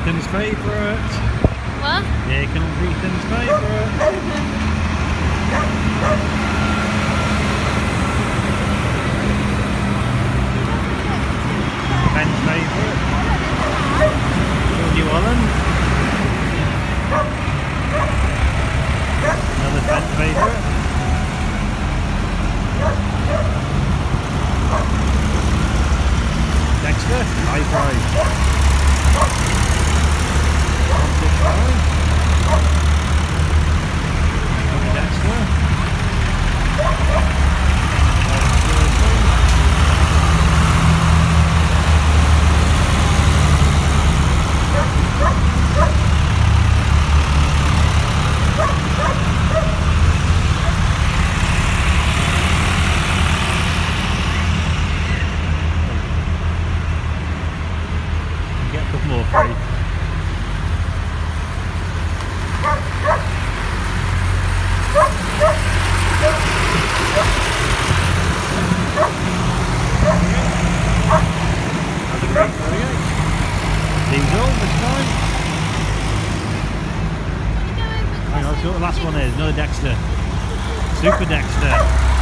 Ethan's favourite. What? Here comes Ethan's favourite. Ben's favourite. New Holland. Another Ben favourite. Dexter, high five. Dexter. Get a couple more free. Another great free. Team's all this time. Hang on, let's see what the last one is. Another Dexter. Super Dexter.